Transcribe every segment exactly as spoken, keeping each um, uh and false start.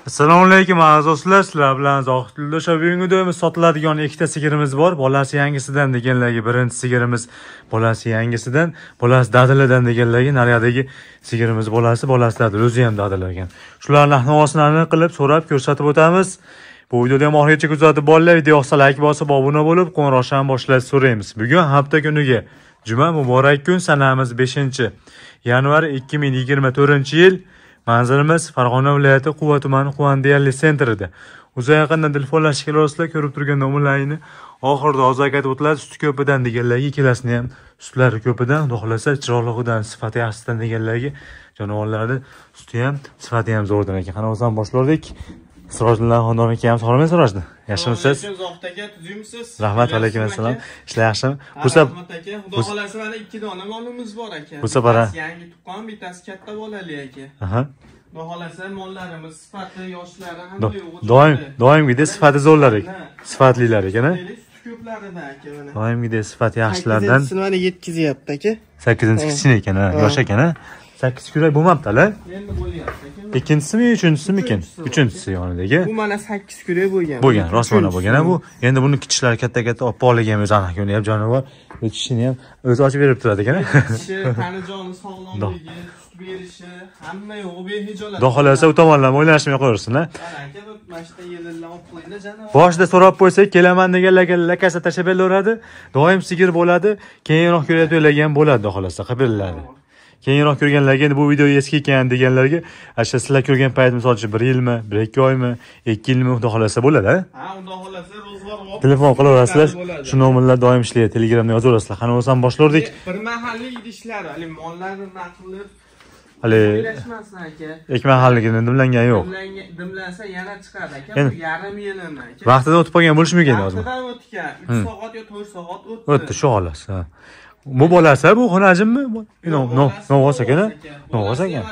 Assalomu alaykum aziz do'stlar, sizlar bilan Zohidullo shu bugungi do'yimiz sotiladigan ikkita sigirimiz bor. Bolasi yangisidan deganlarga birinchi sigirimiz bolasi yangisidan, bolasi dadiladan deganlarga nariyadagi sigirimiz bolasi, bolasi dadil o'zi ham dadilagan. Shularning ahvolini qilib so'rab ko'rsatib o'tamiz. Bu videoda ham oxirigacha kuzatib borlar. Video yoqsa like bosib, obuna bo'lib, qo'ng'iroqdan boshlashni so'raymiz. Bugun hafta kuniga juma muborak kun, sanamiz beshinchi yanvar ikki ming yigirma to'rtinchi yil. Manzilimiz Farg'ona viloyati Quva tumani Quvandiyali sentrida. O'zi yaqindan telefonlashib kelasizlar, ko'rib turgan nomerlarini oxirida hozir aytib o'tiladi. Suti ko'pidan deganlarga ikkalasini ham sutlari ko'pidan, xudo xolasa chiroqligidan, sifati yaxshisidan deganlarga jonivorlarni suti ham, sifati ham zo'rdan ekan. Qani o'zdan boshladik. Sirojillar xonadon aka ham sog'lommi Sirojni? Yaxshimisiz? Zohid aka, tuzimsiz? Rahmat, alaykum assalom. Ishlar yaxshimi? Bu safar Xudo xolasa mana ikki dona molimiz bor ekan. Bu safar yangi tuqqan, bittasi katta bolali aka. Aha. Xudo xolasa mollarimiz sifati, yoshlari hamma yo'q. Doim, doimgidek sifati zo'rlar ekan. Sifatlilar ekan, a? Ko'plarida aka mana. Doimgidek sifati yaxshilardan. Mana yetkazyapti aka. sakkizinchi kichkina ekan, ha, yosh ekan, ha. sakkiz kurak bo'lmabdi-la. Endi bo'lyapti aka. Ikkinchisimi, uchinchisimi ekan? Uchinchisi yonidagi. Bu mana sakkiz kurak bo'lgan. Bo'lgan, rostmana bo'lgan bu. Endi buni kichiklar katta-katta olib borligi ham o'zi aniq ko'ryapti, ham jonivor. Tishini ham o'zi ochib berib turadi ekan. Tishi, tani joni sog'lomligi, sut berishi, hamma yo'q, behijolat. Xudo xolasa u tomonlama o'ylashmay qo'yarsin, ha. Aka, bu mashta yillar olib qo'ydi jonivor. Boshida so'rab qo'ysak, kelaman deganlarga lakasa tashab beraveradi. Doim sigir bo'ladi, keyinroq ko'rayotganlarga ham bo'ladi, xudo xolasa, qilib Keyinroq ko'rganlarga endi bu video eski ekan deganlarga, asha sizlar ko'rgan payt misol uchun bir yilmi, bir ikki oymi, ikki yilmi xudo xolasa bo'ladi, ha? Ha, xudo xolasa ro'zg'or olib. Telefon qilaverasizlar. Shu nomerlar doim ishlaydi. Telegramda yozaverasizlar. Qani o'zdan boshlardik. Bir mahalliy idishlar, hali mollarni naqlib hali o'ylashmasin aka. Ek mahalligini dimlangan yo'q. Dimlansa yana chiqadi aka. Bu yarim yilimi aka. Vaqtida o'tib qolgan bo'lishi mumkin hozir. Vaqtida o'tgan. uch soat yo to'rt soat o'tdi. O'tdi shu xolos, ha. Bu bolasi bu xonajimmi? No, no, no ekan, no ekan.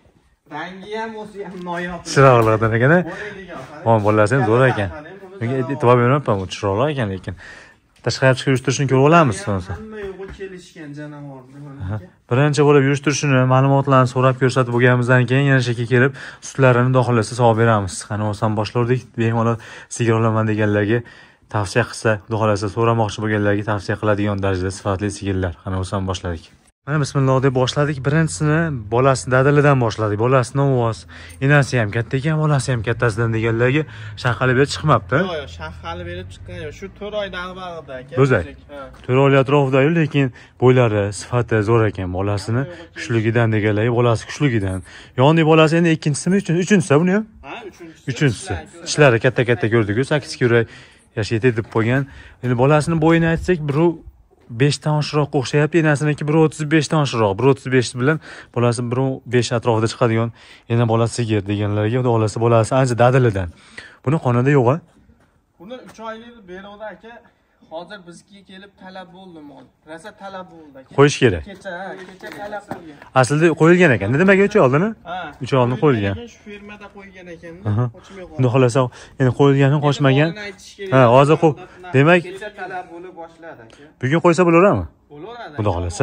Rangi ham o'zi ham noyob. Chiroqlardan ekan. Ha, bolasi ham zo'r ekan. Menga e'tibor bermayapman, bu chiroqlar ekan lekin. Tashqariga chiqib yurishtirishni ko'rib olamiz sonsa. Hamma yo'q kelishgan janavorni. Birinchi bo'lib yurishtirishini, ma'lumotlarni so'rab ko'rsatib bo'lganimizdan keyin yana shakka kelib, sutlarini doxilasi sog'ib beramiz. Qani o'zdan boshlardik, bemalol sigir olaman deganlarga tavsiya qilsa, xudo xolasa so'ramoqchi bo'lganlarga tavsiya qiladigan darajada sifatli sigirlar. Qani o'zdan boshladik. Mana bismillah deb boshladik. Birinchisini bolasi dadilidan boshladik. Bolasi novoz, enasi ham katta ekan, bolasi ham kattasidan deganlarga shaqali berib chiqmabdi. Yo'q, yo'q, shaqali berib chiqqan yo'q. Shu to'rt oyda ag'bag'ida aka. O'zak. to'rt oyli atrofida-yu, lekin bo'ylari, sifati zo'r ekan. Bolasini kuchligidan deganlarga, bolasi kuchligidan. Yoniq bolasi endi ikkinchisimi, uchinchisi buni ham? Ha, uchinchisi. Uchinchisi. Tishlari katta-katta ko'rdik-ku, sakkiz kurak yashaydi deb qo'ygan. Endi bolasini bo'yini aytsak, bir besh dan oshiqroq o'xshayapti. Enasiniki bir o'ttiz besh dan oshiqroq. bir o'ttiz besh bilan bolasi bir besh atrofida chiqadigan. Yana bolasi sigir deganlarga, xudo xolasa bolasi ancha dadilidan. Buni xonada yo'q-a? Buni uch oylik beruvdi aka. Hozir bizga kelib talab bo'ldi mol. Rasa talab bo'ldi aka. Qo'yish kerak. Kecha, ha, kecha talab qilgan. Aslida qo'yilgan ekan. Nimaga uch oy oldini? Ha. uch oy oldin qo'yilgan. Shu fermada qo'ygan ekan-da, qochmay qoldi. Xudo xolasa endi qo'yilgani qochmagan. Ha, hozir qo'y. Demak, kecha talab bo'lib boshladi aka. bugun qo'ysa bo'laveradimi? Bo'laveradi. Xudo xolasa.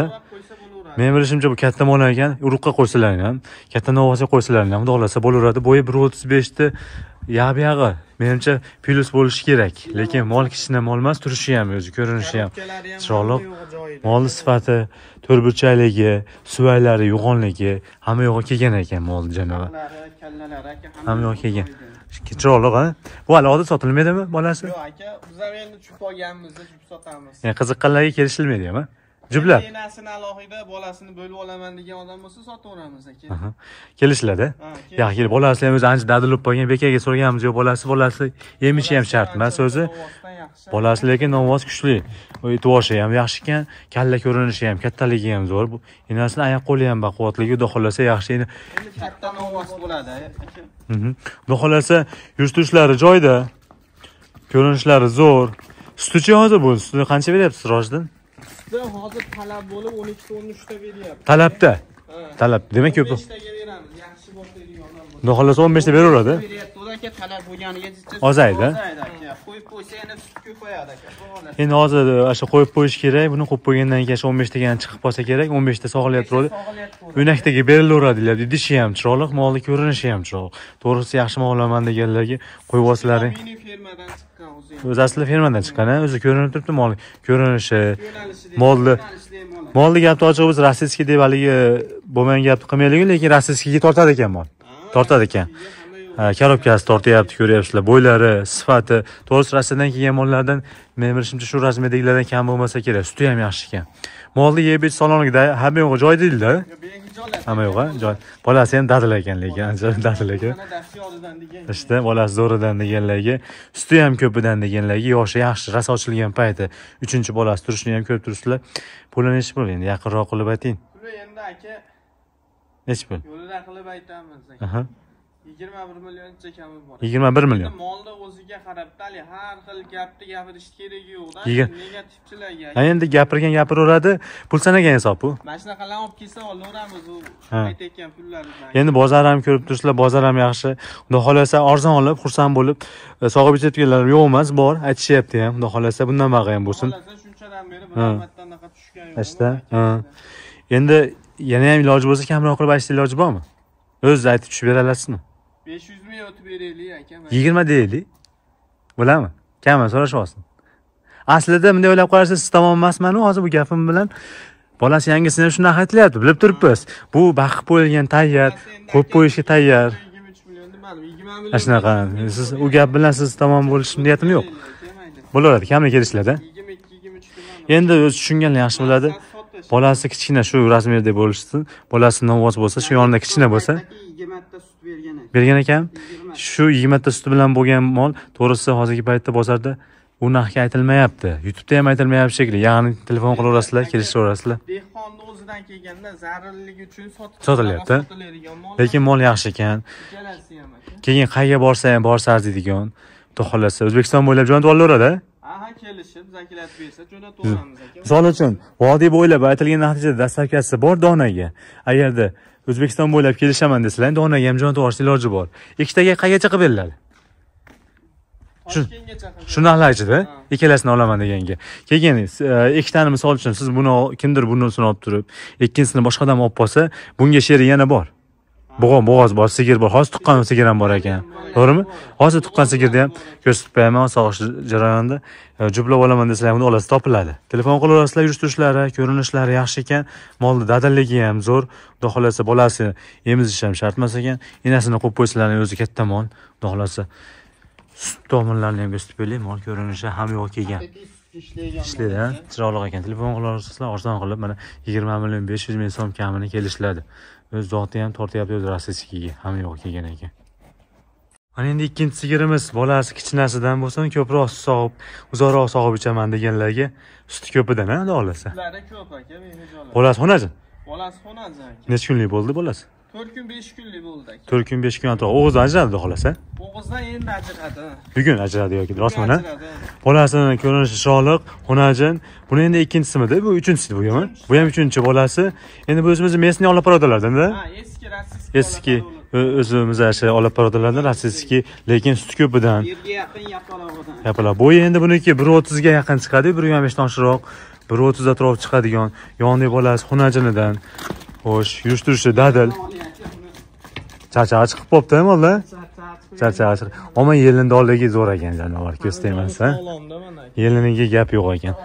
Men bilishimcha bu katta mol ekan, urug'ga qo'ysalar ham, katta novosga qo'ysalar ham xudo xolasa bo'laveradi. Bo'yi bir o'ttiz besh ta yab-yag'i. Menimcha plus bo'lishi kerak. Lekin mol kichkina mol emas, turishi ham, o'zi ko'rinishi ham chiroyli. Mol sifati, to'rtburchakligi, suvaylari, yo'g'onligi hamma yo'g'i kelgan ekan mol janovi. Kallalari aka Hamma yo'g'i kelgan. Chiroyli, ha? Bu hali odat sotilmaydimi bolasi? Yo'q aka, biz ham endi chub olganmizda chub sotamiz. Ya'ni qiziqqanlarga kelishilmaydi-mi? Jublab. Enasini alohida, bolasini bo'lib olaman degan odam bo'lsa sotaveramiz aka. Kelishiladi. Yaxshi, bolasi ham o'zi ancha dadilib qolgan. Bekaga so'raganmiz, yo'q, bolasi, bolasi yemishi ham shart emas o'zi. Bolasi lekin novoz kuchli. U to'voshi ham yaxshi ekan, kalla ko'rinishi ham, kattaligi ham zo'r. Bu enasini oyoq qo'li ham baquvvatligi, xudo xolasa yaxshi. Endi katta novoz bo'ladi aka. Mhm. Xudo xolasa yurishtirishlari joyida. Ko'rinishlari zo'r. Sutichi hozir bu, sutni qancha beryapsiz Rojdan? Hozir talab bo'lib o'n ikki o'n uch ta beryapti. Talabda. Talab. Demak ko'p. besh taga beramiz. Yaxshi bo'lsa deydigan odam bo'lsa. Xudo xolasa o'n besh ta beraveradi. Beryapti, aka talab bo'lganiga Ozaydi. qo'yib qo'ysa yana sut ko'payadi aka. Endi hozir o'sha qo'yib qo'yish kerak. Buni qo'yib qo'ygandan keyin o'n besh tadan chiqib qolsa kerak. o'n besh ta sog'layapti turadi. O'ynakdagi berilaveradi deyapti. Dishi ham chiroyli, molni ko'rinishi ham chiroyli. To'g'risi yaxshi mollaman deganlarga qo'yib olsalaring. Mini fermadan chiqqan o'zi. O'zi aslida fermadan chiqqan, o'zi ko'rinib turibdi mol ko'rinishi. Molni molni gapni ochib biz rossiyskiy deb haligi bo'lmagan gapni qilmaylik, lekin rossiyskiyga tortadi ekan mol. Tortadi ekan. Korobkasi tortyapti, ko'ryapsizlar. Bo'ylari, sifati, to'g'risi Rossiyadan kelgan mollardan men bilishimcha shu razmerdagilardan kam bo'lmasa kerak. Suti ham yaxshi ekan. Molni yeb ichish salonida hamma yo'q joy deydi-da. Hamma yo'q, joy. Bolasi ham dadil ekan, lekin ancha dadil ekan. Ishda bolasi zo'ridan deganlarga, suti ham ko'pidan deganlarga, yoshi yaxshi, rosa ochilgan payti uchinchi bolasi turishini ham ko'rib turibsizlar. Pulini nechi pul endi yaqinroq qilib ayting. Puli endi aka nechi pul? Yo'lida qilib aytamiz aka. Aha. yigirma bir millioncha kami bor. yigirma bir million. Molni o'ziga qarab, tali har xil gapni gapirish keragi yo'q-da. Negativchilarga. Ha endi gapirgan gapiraveradi. Pul sanagan hisob bu. Mana shunaqalar olib kelsa olaveramiz u aytayotgan pullarni. Endi bozor ham ko'rib turibsizlar, bozor ham yaxshi. Xudo xolasa arzon olib, xursand bo'lib, sog'ib ichayotganlar yo'q emas, bor, aytishyapti ham. Xudo xolasa bundan baqa ham bo'lsin. Xolasa shunchadan beri biromatdan naqa tushgan yo'q. Ishda, ha. Endi yana ham iloji bo'lsa kamroq qilib aytishning iloji bormi? O'zingiz aytib tushib bera olasizmi? besh yuz ming o'tib beraylik aka. yigirma deylik. Bo'ladimi? Kamini so'rashyapsiz. Aslida bunday o'ylab qarasiz, siz tomon emasman, hozir bu gapim bilan bolasi yangisini shunaqa aytilyapti, bilib turibmiz. Bu baqib qo'yilgan tayyor, qo'yib qo'yishga tayyor. yigirma uch million demadim, yigirma million. Shunaqa. Siz u gap bilan siz tomon bo'lish niyatim yo'q. Bo'laveradi, kamini kelishlarda. yigirma ikki yigirma uch demadim. Endi o'zi tushunganlar yaxshi bo'ladi. Bolasi kichkina shu razmerda bo'lishsin. Bolasi novoz bo'lsa, shu yonida kichkina bo'lsa, yigirma ta sut bergan ekan. bergan ekan. Shu yigirma ta suti bilan bo'lgan mol, to'g'risi hozirgi paytda bozorda u narxga aytilmayapti. YouTube'da ham aytilmayapti shekilli. Ya'ni telefon qilaverasizlar, kelishaverasizlar. Dehqonni o'zidan kelganda zararligi uchun sotilyapti. Lekin mol yaxshi ekan. Ikkalasi ham aka. Keyin qayerga borsa ham borsa arziydigan. Xudo xolasa O'zbekiston bo'ylab jo'natib olaveradi. Aha, kelishib zakilat bersa jo'nataveramiz aka. Misol uchun, vodiy bo'ylab aytilgan natijada dastavkasi bor donaga. Agarda O'zbekiston bo'ylab kelishaman desalar, donaga ham jo'natib olish iloji bor. Ikkitaga qayergacha qilib beriladi? Shunaqa ichida ikkalasini olaman deganga. Keyin ikkitani misol uchun siz buni kimdir bunisini olib turib, ikkinchisini boshqa odam olib qolsa, bunga sheri yana bor. Bo'g'on, bo'g'oz bor, sigir bor. Hozir tuqqan sigir ham bor ekan. To'g'rimi? Hozir tuqqan sigirni ham ko'rsatib qo'yaman, sog'ish jarayonida juplab olaman desalar, uni olasiz topiladi. Telefon qilaverasizlar, yurishtirishlari, ko'rinishlari yaxshi ekan, molni dadilligi ham zo'r. Xudo xolasa bolasi emizish ham shart emas ekan. Enasini qo'yib qo'ysalarning o'zi katta mol. Xudo xolasa sut tomirlarini ham ko'rsatib qo'yaylik, mol ko'rinishi ham yo'q kelgan. Ishlaydi, ha? Chiroyli ekan. Telefon qilaverasizlar, arzon qilib mana yigirma million besh yuz ming so'm kamini kelishiladi. O'z zoti ham tortyapti o'z rossiyskiga, hamma yo'q kelgan ekan. Mana endi ikkinchi sigirimiz bolasi kichinasidan bo'lsin, ko'proq sog'ib, uzoqroq sog'ib ichaman deganlarga suti ko'pidan, ha, xudo xolasa. Sutlari ko'p aka, behijolat. Bolasi xonajin? Bolasi xonajin aka. Necha kunlik bo'ldi bolasi? to'rt kun besh kunlik bo'ldi aka. to'rt kun besh kun atrof. O'g'izdan ajradi xudo xolasa. O'g'izdan endi ajradi. Bugun ajradi yoki rostmi, ha? Bolasini ko'rinishi chiroyli, xonajin. Buni endi ikkinchisimi-da, bu uchinchisi bu ham. Bu ham uchinchi bolasi. Endi bu o'zimiz mesni olib boradilar-da. Ha, eski rossiyskiy. Eski o'zimiz asha olib boradilar, rossiyskiy, lekin suti ko'pidan. Yerga yaqin yapaloqdan. Yapaloq. Bo'yi endi buniki bir o'ttiz ga yaqin chiqadi, bir yigirma besh dan oshiqroq, bir o'ttiz atrof chiqadigan. Yoniga bolasi xonajinidan. Xo'sh, yurish-turishi dadil. Charchag'i chiqib qopti, molla? Charchag'i chiqib. Ammo yelinda oldagi zo'r ekan jonivor, ko'z tegmasa. Yeliniga gap yo'q ekan.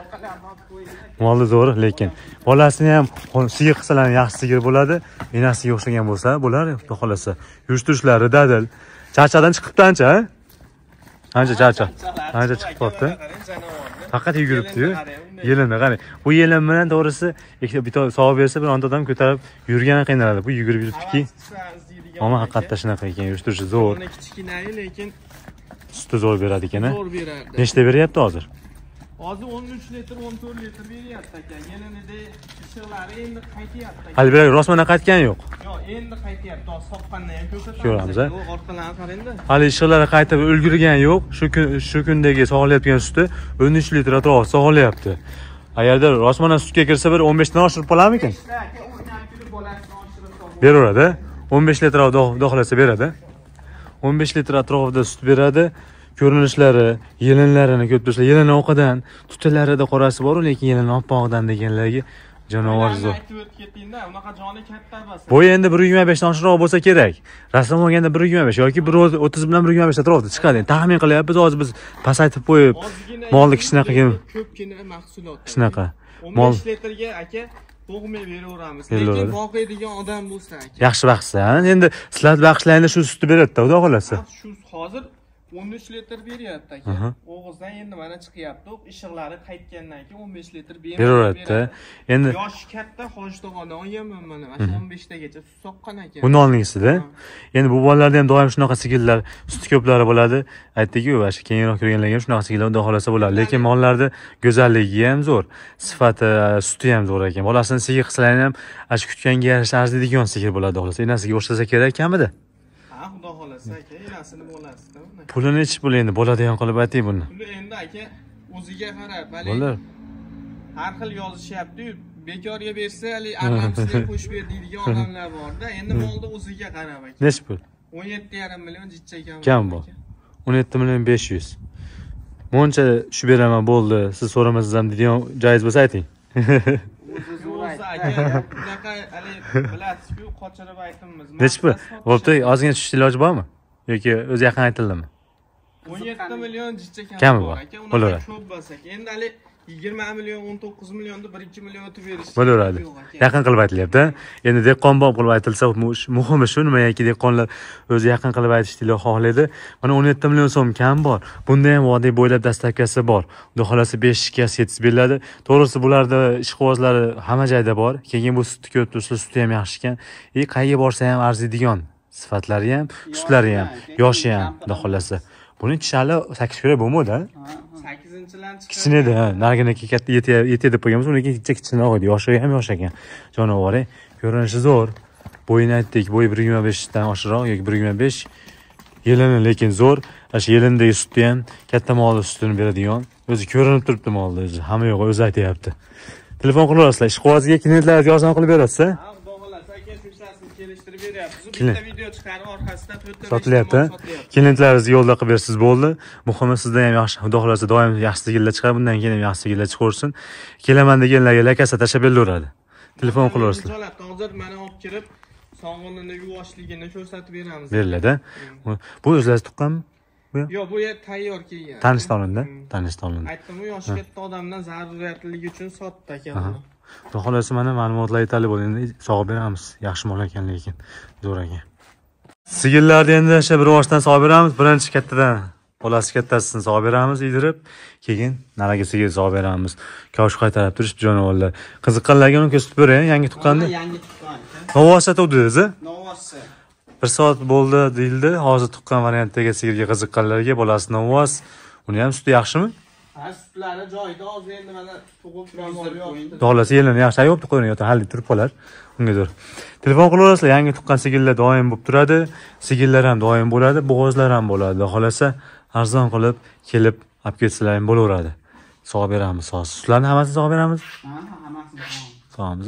Molni zo'r, lekin bolasini ham sigir qilsalar yaxshi sigir bo'ladi. Enasiga o'xshagan bo'lsa, bo'lar, xudo xolasa. Yurish-turishlari dadil. Charchadan chiqibdi ancha, ha? Ancha charcha. Ancha chiqib qopti. Faqat yuguribdi-yu. Yelini qarang. Bu yelin bilan to'g'risi bitta sog'ib bersa, bir onda odam ko'tarib yurgani qiynaladi. Bu yugurib yuribdiki. Ammo haqiqatda shunaqa ekan, yurish-turishi zo'r. Uni kichkinayi, lekin suti zo'r beradi ekan, ha? zo'r beradi. Nechta beryapti hozir? Hozir o'n uch litr, o'n to'rt litr beryapti aka. Yelinida ishiqlari endi qaytyapti. Hali berag rostmana qaytgani yo'q. Yo'q, endi qaytyapti. Hozir soqqandan ham ko'rsatamiz. Ko'ramiz, ha? Orqalarni qarang-da. Hali ishiqlari qaytib ulgurgani yo'q. Shu kun shu kundagi sog'ilayotgan suti o'n uch litr atrof sog'ilayapti. Agarda rostmana sutga kirsa bir o'n besh dan oshirib qolarmikin? Beraveradi. o'n besh litr atrofida xohlasa beradi. o'n besh litr atrofida sut beradi. ko'rinishlari, yelinlarini ko'rib tursa, yelin oqidan, tutalarida qorasi bor, lekin yelin oppog'idan deganlarga jonivor zo'r. Aytib o'tib ketdingda, unaqa joni katta emas. Bu endi bir yigirma besh dan oshiqroq bo'lsa kerak. Rasm olganda bir yigirma besh yoki bir o'ttiz bilan bir yigirma besh atrofida chiqadi. Taxmin qilyapmiz, hozir biz pasaytib qo'yib, molni kishnaqaga ko'pgina mahsulot. shunaqa. o'n Mol besh litrga aka to'g'may beraveramiz. Lekin boqiydigan odam bo'lsa aka. yaxshi baxtsan. Endi sizlar baxshlaringlar shu sutni beradi-da, xudo xolasa. Shu hozir o'n uch litr beryapti aka. O'g'izdan endi mana chiqyapti. Ishiqlari qaytgandan keyin o'n besh litr beraveradi. Endi yoshi katta hojdog'ani olganman mana. Mana o'n besh tagacha sut soqqan aka. Bu nonligisida. Endi bu bolalarda ham doim shunaqa sigirlar, sut ko'plari bo'ladi. Aytdik-ku, o'sha keyinroq ko'rganlarga ham shunaqa sigirlar xudo xolasa bo'ladi. Lekin mollarda go'zalligi ham zo'r, sifati, suti ham zo'r ekan. Bolasini sigir qilsalaring ham ash kutganga yarasha arziydigan sigir bo'ladi xolasa. Enasiga o'xshasa kerak kamida. Ha, xudo xolasa aka, enasini bo'lasida. Puli nechi pul endi bo'ladigan qilib ayting buni. Puli endi aka o'ziga qarab, hali Bo'lar. har xil yozishyapti-yu. Bekorga bersa, hali arlamsizga qo'shib ber deydigan odamlar bor-da. Endi molni o'ziga qarab aka. Nechi pul? o'n yetti yarim million jichcha kam. Kam bu. o'n yetti million besh yuz. Moncha shu beraman bo'ldi. Siz so'ramaysiz ham deydigan joiz bo'lsa ayting. O'zi aka, bunaqa hali bilasiz-ku, qochirib aytamiz. Nechi pul? Bo'pti, ozgina tushishni iloji bormi? Yoki o'zi yaqin aytildimi? o'n yetti million jichcha kam Kami bor. aka. Bo'lar. Unaqa ko'p bo'lsa, endi hali yigirma million, o'n to'qqiz millionni bir ikki million o'tib berish. Bo'laveradi. Yaqin qilib aytilyapti. Endi dehqonbop qilib aytilsa, muhimi shu, nimaiki dehqonlar o'zi yaqin qilib aytishni xohlaydi. Mana o'n yetti million so'm kam bor. Bunda ham vodiy bo'ylab dastavkasi bor. Xudo xolasa besh ga yetkazib beriladi. To'g'risi bularda ishqibozlari hamma joyda bor. Keyin bu sutni ko'rib tursa, suti ham yaxshi ekan. E qayerga borsa ham arziydigan sifatlari ham, sutlari ham, yoshi ham, xudo xolasa. Buni chishali sakkiz kilo bo'lmadi-a? sakkizinchidan chiqadi. Kichkinada, narginiki katta yetadi deb qo'yganmiz, uniki kichkinaroq edi, yoshi ham yosh ekan. Jonivor, ko'rinishi zo'r. Bo'yini aytdik, bo'yi bir yigirma besh dan oshiqroq yoki bir yigirma besh. Yelini lekin zo'r. O'sha yelindagi sutni ham katta molni sutini beradigan. O'zi ko'rinib turibdi molni o'zi. Hamma yo'q o'zi aytayapti. Telefon qilib olasizlar, ishqibozga klientlarga yordam qilib berasiz-a? Kelishtirib beryapmiz. Bitta video chiqarib orqasidan to'rtta sotilyapti. Klientlaringizga yo'lda qilib bersiz bo'ldi. Muhimi sizda ham yaxshi, xudo xolasa doim yaxshi sigirlar chiqar, bundan keyin ham yaxshi sigirlar chiqarsin. Kelaman deganlarga lakasa tashlab beraveradi. Telefon qilib olasizlar. Hozir mana olib kirib, sog'lig'ini, yuvoshligini ko'rsatib beramiz. Beriladi. Bu o'zlaringiz tuqqanmi? Yo'q, bu yer tayyor kelgan. Tanishdan olindi, tanishdan olindi. Aytdim-ku, yoshi katta odamdan zaruriyatligi uchun sotdi aka. Xudo xolasa mana ma'lumotlar yetarli bo'ldi. Endi sog'ib beramiz. Yaxshi mol ekan lekin zo'r ekan. Sigirlarni endi o'sha bir oshdan sog'ib beramiz. Birinchi kattadan bolasi kattasini sog'ib beramiz, yedirib, keyin naragisiga sog'ib beramiz. Kavsh qaytarib turishib jonivorlar. Qiziqqanlarga uni ko'rsatib bering, yangi tuqqanni. Yangi tuqqan. Novosa tug'dingiz-a? Novosa. bir soat bo'ldi deyildi. Hozir tuqqan variantdagi sigirga qiziqqanlarga bolasi novos. Uni ham suti yaxshimi? Ha, sutlari joyida, hozir endi mana tug'ib turamiz. Xolasi yelini yaxshi ayolib qo'ying, yo'q, hali turib qolar. Ungadir. Telefon qilib olasizlar, yangi tuqqan sigirlar doim bo'lib turadi. Sigirlar ham doim bo'ladi, bo'g'ozlar ham bo'ladi. Xolasa arzon qilib kelib olib ketsalar ham bo'laveradi. Sog'ib beramiz, hozir. Sutlarni hammasini sog'ib beramiz. Ha, hammasini Sog'amiz.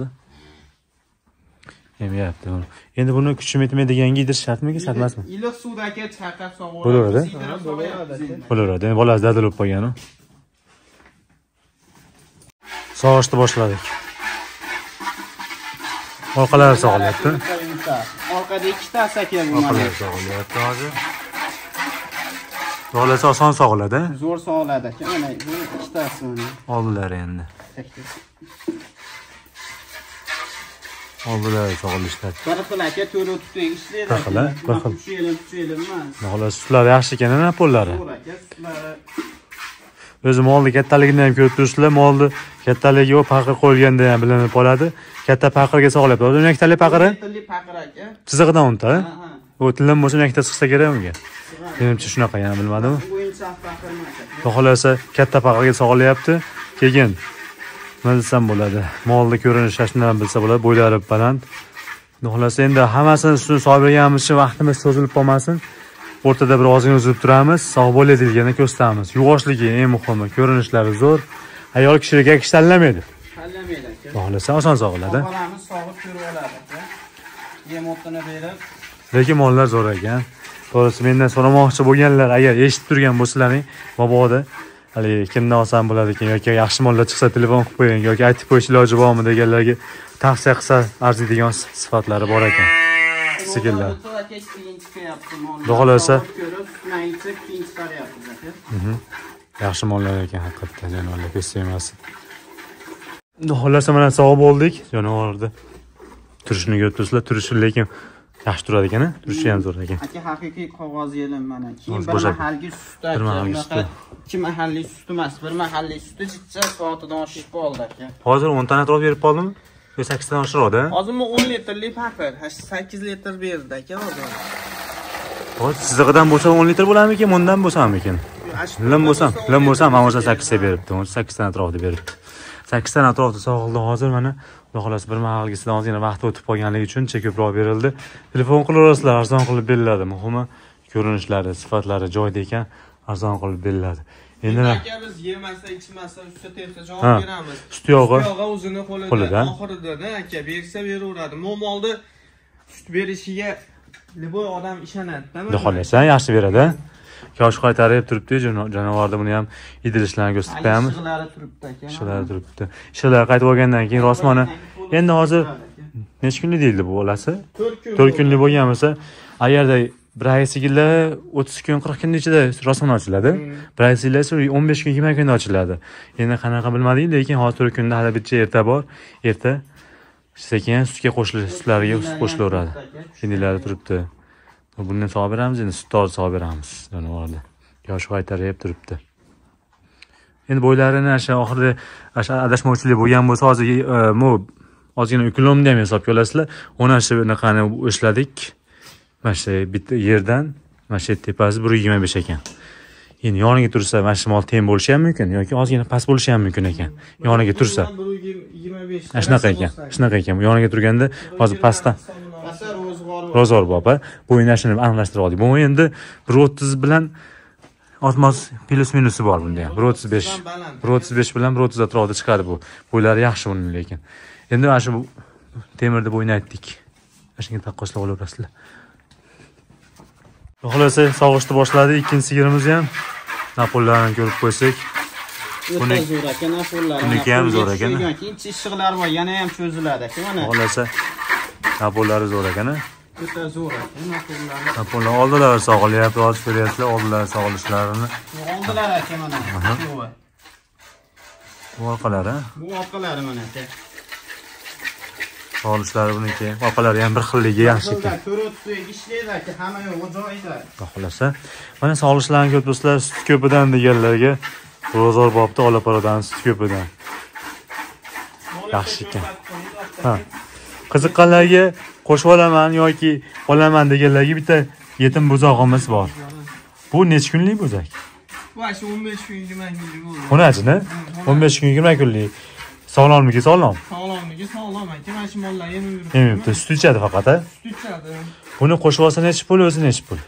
Yemyapti buni. Endi buni kuchim yetmaydiganga yedirish shartmi, shart emasmi? Iliq suvdagi chaqab sog'ib bo'laveradi. Bo'laveradi. Bo'laveradi. Endi bolasi dadil bo'lib qolgan-ku. Sog'ishni boshladik. Orqalari sog'ilyapti. Orqada ikkitasi aka bu mana. Orqalari sog'ilyapti hozir. Bolasi oson sog'iladi. Zo'r sog'iladi aka, mana bu ikkitasi mana. Oldilari endi. Oldilari sog'ilishlar. Bir xil aka, to'rt tutib ishlaydi. Bir xil, bir xil. Shu yelim, shu yelim emas. Xolos sutlari yaxshi ekan-a, pollari. Zo'r aka, sutlari. O'zi molni kattaligini ham ko'rib turibsizlar. Molni kattaligi va paqir qo'yilganda ham bilinib qoladi. Katta paqirga sog'ilyapti. O'zi yaktalik paqiri? Yaktalik paqir aka. Chizig'idan o'nta. Ha, ha. U tildan bo'lsa yakta chiqsa kerak unga. Menimcha shunaqa yana bilmadim. O'yinchoq paqir emas. Xohlasa katta paqirga sog'ilyapti. Keyin nima desam bo'ladi? Molni ko'rinishi shundan bilsa bo'ladi. Bo'ylari baland. Xohlasa endi hammasini ustini sog'ib berganimiz uchun vaqtimiz cho'zilib qolmasin. O'rtada bir ozgina uzib turamiz, sog' bo'ladiganini ko'rsatamiz. Yuvoshligi eng muhimi, ko'rinishlari zo'r. Ayol kishiga kishi tanlamaydi. Tanlamaydi aka. Xohlasa oson sog'iladi. Bolamiz sog'ib ko'rib oladi aka. Yem o'tini berib. Lekin mollar zo'r ekan. To'g'risi mendan so'ramoqchi bo'lganlar agar eshitib turgan bo'lsalaring, mabodo hali kimdan olsam bo'ladi ekan yoki yaxshi mollar chiqsa telefon qilib qo'ying yoki aytib qo'yish iloji bormi deganlarga tavsiya qilsa arziydigan sifatlari bor ekan. Sigirlar. Xudo xolasa yaxshi mollar ekan haqiqatdan jonivorlar pes emas. Xudo xolasa mana sog' bo'ldik jonivorda. Turishini ko'rib turibsizlar, turishi lekin yaxshi turadi ekan, turishi ham zo'r ekan. Aka haqiqiy qog'oz yelim mana. Keyin bir mahalliy sut aka. Ikki mahalliy sut emas, bir mahalliy sutni chiqsa soatidan oshib qoldi aka. Hozir o'n tani atrof berib qoldimi? Yo sakkiz dan oshiroqda. Hozir men o'n litrlik paket, sakkiz litr berdi aka hozir. Hozir sizig'idan bo'lsa o'n litr bo'larmikin, bundan bo'lsa-mikin? Lim bo'lsa, lim bo'lsa mana o'sha sakkiz ta beribdi. sakkiz dan atrofida beribdi. sakkiz dan atrofida sog'ildi hozir mana. Xudo xolasa bir mahalgisidan ozgina vaqt o'tib qolganligi uchun ko'proq berildi. Telefon qilaverasizlar, arzon qilib beriladi. Muhimi ko'rinishlari, sifatlari joyida ekan, arzon qilib beriladi. Endi aka biz yemasa, ichmasa, usta tepsa javob beramiz. Sut yog'i. Sut yog'i o'zini qo'lida, oxirida aka bersa beraveradi. Mo'molni sut berishiga liboy odam ishonadi-da. Xudo xolasa yaxshi beradi. Yosh qaytarib turibdi, jonivorda buni ham idilishlarni ko'rsatib qo'yamiz. Ishqilari turibdi aka. Ishlar turibdi. Ishlar qaytib olgandan keyin rosmoni endi hozir necha kunlik deyildi bu bolasi? to'rt kunlik bo'lgan bo'lsa, agarda bir ay sigirlar o'ttiz kun, qirq kun ichida rosmoni ochiladi. Bir ay sigirlar esa o'n besh kun, yigirma kunda ochiladi. Endi qanaqa bilmadik, lekin hozir to'rt kunda hali bitta erta bor. Erta sekin sutga qo'shilish, sutlariga sut qo'shilaveradi. Shundaylar turibdi. Bundan sog' beramiz, endi sut to'g'ri sog' beramiz jonivorda. Yosh qaytarib turibdi. Endi bo'ylarini o'sha oxirida o'sha adashmovchilik bo'lgan bo'lsa, hozir mo ozgina ukulomni ham hisobga olasizlar. Ona shu bunaqani ishladik. Mana shu bitta yerdan, mana shu tepasi bir yuz yigirma besh ekan. Endi yoniga tursa, mana shu mol teng bo'lishi ham mumkin yoki ozgina past bo'lishi ham mumkin ekan. Yoniga tursa. bir yuz yigirma besh. Shunaqa ekan. Shunaqa ekan. Yoniga turganda hozir pastdan rozor boba bo'yini shuni aniqlashtirib oldik. Bu endi bir o'ttiz bilan osmos plus minusi bor bunda ham. bir o'ttiz besh. bir o'ttiz besh bilan bir o'ttiz atrofida chiqadi bu. Bo'ylari yaxshi buning lekin. Endi mana shu temirda bo'yni aytdik. Shunga taqqoslab olaverasizlar. Xulosay sog'ishni boshladi. Ikkinchi sigirimizni ham napollarini ko'rib qo'ysak. Buni zo'r aka, napollari. Buniki ham zo'r ekan. Keyin ishqilari bor, yana ham cho'ziladi aka mana. Xulosay napollari zo'r ekan. O'ta zo'r aka, napollari. Napollar oldilar sog'ilyapti, hozir ko'ryapsizlar, oldilar sog'ilishlarini. Oldilar aka mana. Bu orqalari. Bu orqalari mana aka. Sog'ilishlari buniki. Orqalari ham bir xilligi yaxshi ekan. to'rt ishlaydi aka, hamma yo'q joyida. Xohlasa, mana sog'ilishlarni ko'p do'stlar, sut ko'pidan deganlarga rozor bobda olaparodan sut ko'pidan. Yaxshi ekan. Ha. Qiziqqanlarga qo'shib olaman yoki olaman deganlarga bitta yetim bo'zog'imiz bor. Bu necha kunlik bo'zak? Bu shu o'n besh kun, yigirma kunlik bo'ldi. Onachini? o'n besh kun, yigirma kunlik. Sog'lomligi sog'lom. Sog'lomligi sog'lom aka. Mana shu mollar yem yuribdi. Yem yuribdi, sut ichadi faqat, a? Sut ichadi. Buni qo'shib olsa necha pul, o'zi necha pul?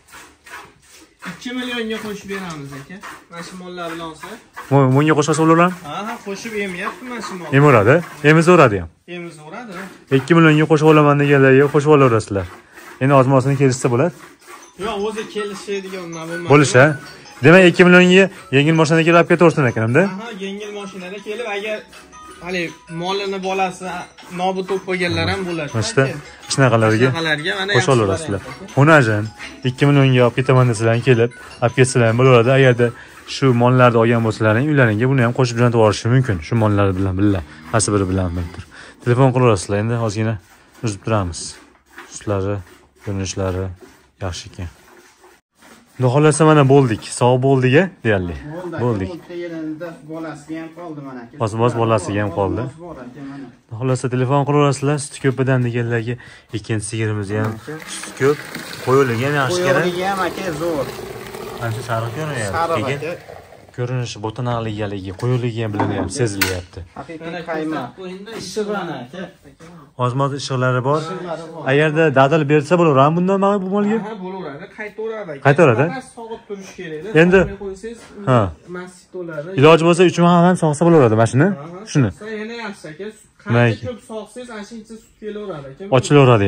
ikki millionga qo'shib beramiz aka. Mana shu mollar bilan olsa. Bunga qo'shib olsa bo'ladimi? Ha, ha, qo'shib emyapti mana shu mol. Emuradi, emizaveradi ham. Emizaveradi. ikki millionga qo'shib olaman deganlarga qo'shib olaverasizlar. Endi ozmosini kelishsa bo'ladi. Yo'q, o'zi kelishadigan bo'lmadi. Bo'lish-a? Demak ikki millionga yengil mashinada kelib olib ketaversin ekanimda. Ha, yengil mashinada kelib agar hali molini bolasi nobud bo'lib qolganlar ham bo'ladi. Mana shunaqalarga qo'shib olaverasizlar. Xonajin ikki millionga olib ketaman desalar kelib, olib ketsalar ham bo'laveradi. Agarda shu mollarni olgan bo'lsalaring, uylaringga buni ham qo'shib jo'natib yuborish mumkin. Shu mollar bilan birga, qaysi biri bilan bir. Telefon qilaverasizlar. Endi ozgina uzib turamiz. Sutlari, ko'rinishlari yaxshi ekan. Xudo xolasa mana bo'ldik, sog' bo'ldik-a, deyarli. Bo'ldik. Bolasiga ham qoldi mana aka. Bos-bos bolasiga ham qoldi. Xudo xolasa telefon qilaverasizlar, sut ko'pidan deganlarga ikkinchi sigirimizni ham sut ko'p, qo'yiligi ham yaxshi kerak. Qo'yiligi ham aka zo'r. Ancha sariq ko'rinyapti. Sariq aka. Ko'rinishi botanaqligaligi, qo'yiligi ham bilinyapti, sezilyapti. Haqiqiy qayma. Ishqilani aka. Ozmoz ishiqlari bor. Agarda dadil bersa bo'laveradi bundan mana bu molga? Ha, bo'laveradi, qaytaveradi aka. Qaytaveradi? Sog'ib turish kerak. Endi qo'ysangiz, ha. masjid bo'ladi. Iloji bo'lsa uch ming ham sog'sa bo'laveradi mana shuni. Shuni. Yana yaxshi aka. Qancha ko'p sog'sangiz, ana shuncha sut kelaveradi aka. Ochilaveradi ham.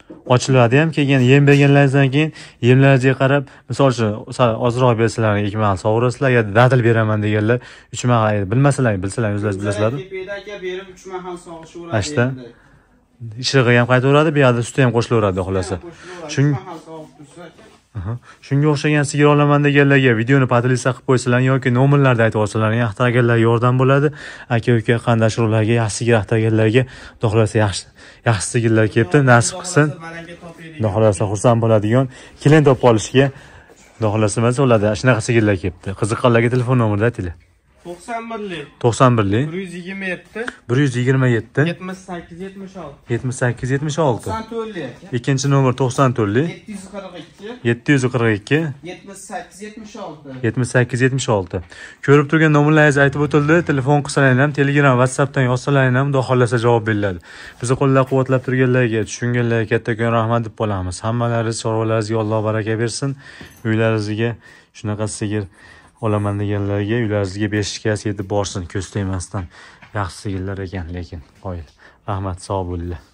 ochiladi ham, keyin yem berganlaringizdan keyin yemlaringizga qarab, misol uchun ozroq bersalar ikki mahal sovurasizlar, yoki dadil beraman deganlar uch mahal bilmasalar, bilsalar o'zlaringiz bilasizlar. Kepeda aka berib uch mahal sog'ishaveradi. Ashta. Ishig'i ham qaytaveradi, bu yerda suti ham qo'shilaveradi xohlasa. Shunga Shunga o'xshagan sigir olaman deganlarga videoni podlista qilib qo'ysalar yoki nomerlarda aytib olsalar, yaxtaganlarga yordam bo'ladi. Aka-uka qandashroqlarga, yaxshi sigir yaxtaganlarga xohlasa yaxshi yaxshi sigirlar kelibdi, nasib qilsin. Xohlasa xursand bo'ladigan kelin topib qolishiga xohlasa emas bo'ladi. Shunaqa sigirlar kelibdi. Qiziqqanlarga telefon nomerni aytinglar. to'qson birlik to'qson birlik bir yuz yigirma yetti bir yuz yigirma yetti yetmish sakkiz yetmish olti yetmish sakkiz yetmish olti. to'qson to'rtlik. Ikkinchi nomer to'qson to'rtlik yetti yuz qirq ikki yetti yuz qirq ikki yetmish sakkiz yetmish olti. yetmish sakkiz yetmish olti. Ko'rib turgan nomerlaringiz aytib o'tildi. Telefon qilsalaring ham, Telegram, WhatsAppdan yozsalaring ham, xudo xolasa javob beriladi. Bizni qo'llab-quvvatlab turganlarga, tushunganlarga kattakon rahmat deb qolamiz. Hammalaringiz chorvalaringizga Alloh baraka bersin. Uylaringizga shunaqa sigir olaman deganlarga uylaringizga beshikka yetib borsin, ko'z tegmasdan. Yaxshi sigirlar ekan, lekin qoyil. Rahmat, sog' bo'linglar.